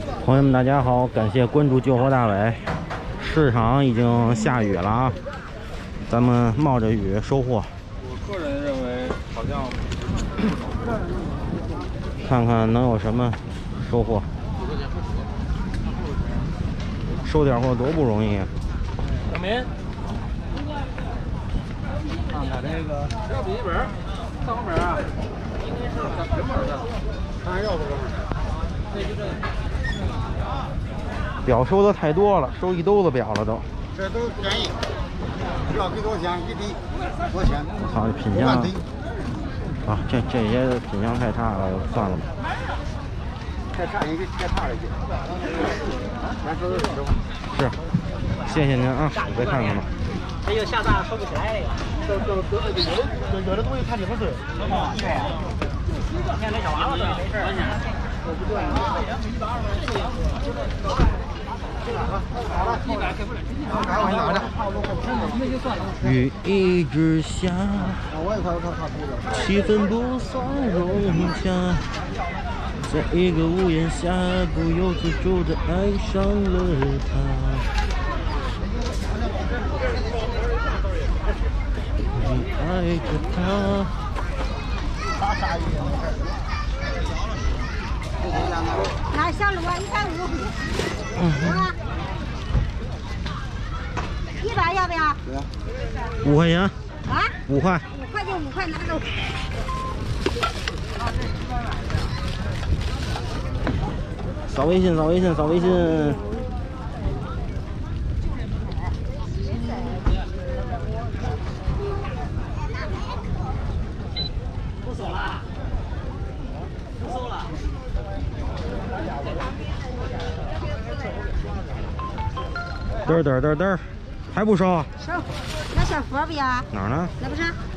朋友们，大家好，感谢关注救火大伟。市场已经下雨了啊，咱们冒着雨收获。 我个人认为，好像看看能有什么收获。收点货多不容易啊！ 小明，看看这个小笔记本，上本啊，应该是什么的？看要不哥们儿？那就这个。 表收的太多了，收一兜子表了都。 这都便宜，要给多少钱？一滴多少钱？ 我操，这品相啊，这些品相太差了，算了吧。 太差一个，太差了一些。咱说的是实话。 是，谢谢您啊，我再看看吧。 这又下大收不起来这个。 有的东西看你不准。 看那小娃娃没事。 我不对。 雨一直下，气氛不算融洽，在一个屋檐下，不由自主地爱上了他。你爱着他。 拿小鹿啊，150。100要不要 5块钱。 啊 ？5块。 5块就5块，拿走。 扫微信，扫微信，扫微信。 不收了，不收了。 嘚儿，还不收？ 收，那小佛不要？ 哪儿呢？ 那不是？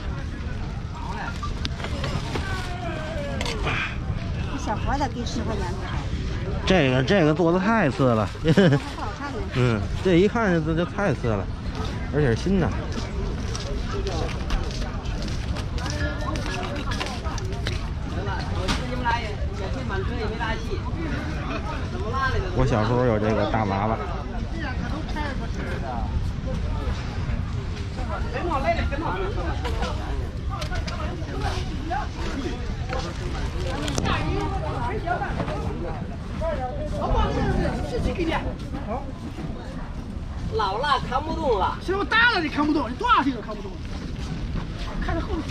那小佛的给10块钱。 这个做的太次了。 不好看呢。 嗯，这一看就太次了，而且是新的。我小时候有这个大娃娃。 老了看不动了， 谁我大了你看不懂，你多大岁数看不懂？看着后头。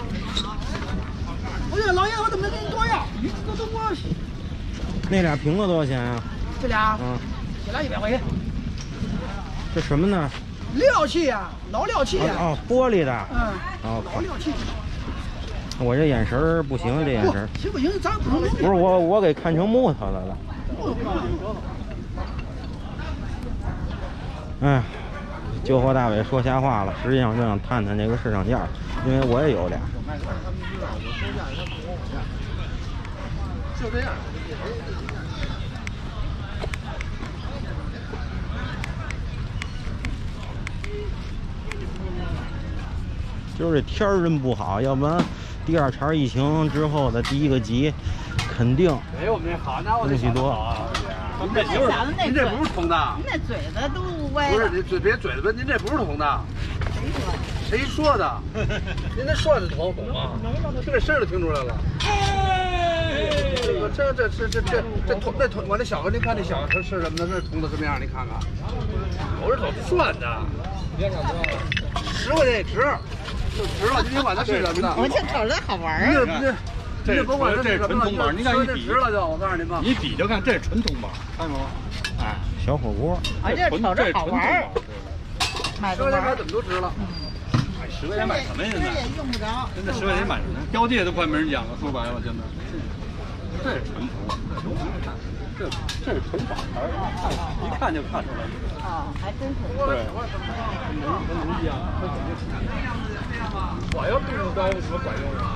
我这个老爷我都没给你多要，你这都我。 那俩瓶子多少钱啊？ 这俩，这俩100块钱。 这什么呢？ 料器呀，老料器呀。 哦，玻璃的。 哦，老料器。 我这眼神不行，这眼神。 行不行？咱不是。 不是我给看成木头的了。哎，救火大伟说瞎话了，实际上就想探探这个市场价，因为我也有俩。 就这样。 就是这天儿真不好，要不然第2茬疫情之后的第1个集，肯定没我们这好，那我这东西多。 您这不是通的， 您那嘴子都歪不了。 是您别嘴子，您这不是通的。谁说的？您这说的通，懂吗？听这声儿都听出来了。这通那通，我那小子，您看那小子是什么呢？那通的什么样？你看看，我这都算的。10块钱一值，就值了。您管它是什么呢？ 我就瞅着好玩您儿。 这甭管这是纯铜板，您看一比值了就，我告诉您吧， 一比就看这是纯铜板，看见吗？哎， 小火锅。 我这瞅着好玩儿。买 10块钱买怎么都值了。 哎，10块钱买什么呀？现在也用不着。 现在10块钱买什么？标界都快没人讲了，说白了，现在。这是纯铜，这是纯板牌，一看就看出来了。 哦，还真是。 对，和农机一样，它肯定是。 我要不用高，有什么管用啊？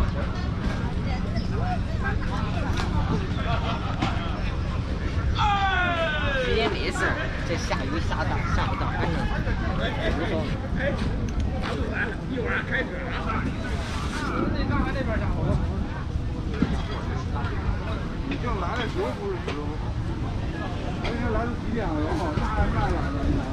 别没事，这下雨下不到，反正怎么说？ 一会儿开始了哈。你看看那边家伙。 你这来的时候不是时候。 来都几点了？然后慢点。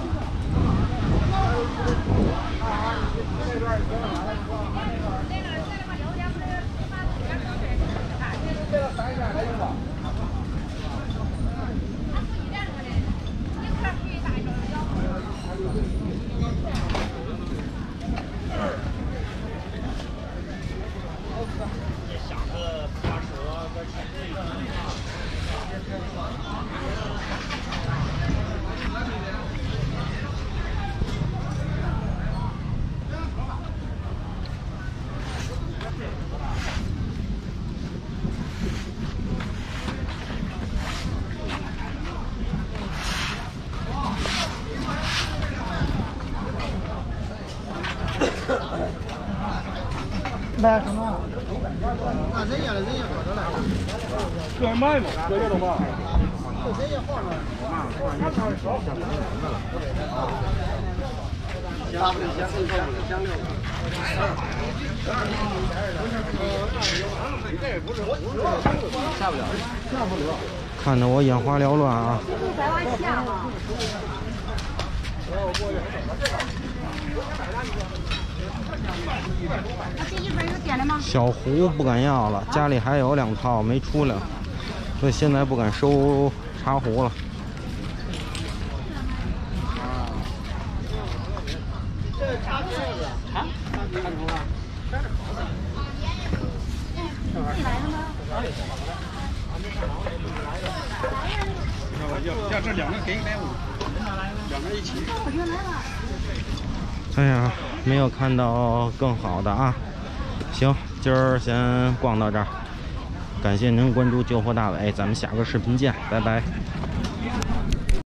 买什么？ 那人家好着了。 这卖吗？这些都卖。 这人家放了。大不了先送上了，先溜。 下不了。 看得我眼花缭乱啊！ 再往下吧。这一份有点的吗？ 小壶不敢要了，家里还有2套没出来，所以现在不敢收茶壶了。 要这2个给150，2个一起。 哎呀，没有看到更好的啊！行，今儿先逛到这儿，感谢您关注旧货大伟，咱们下个视频见，拜拜。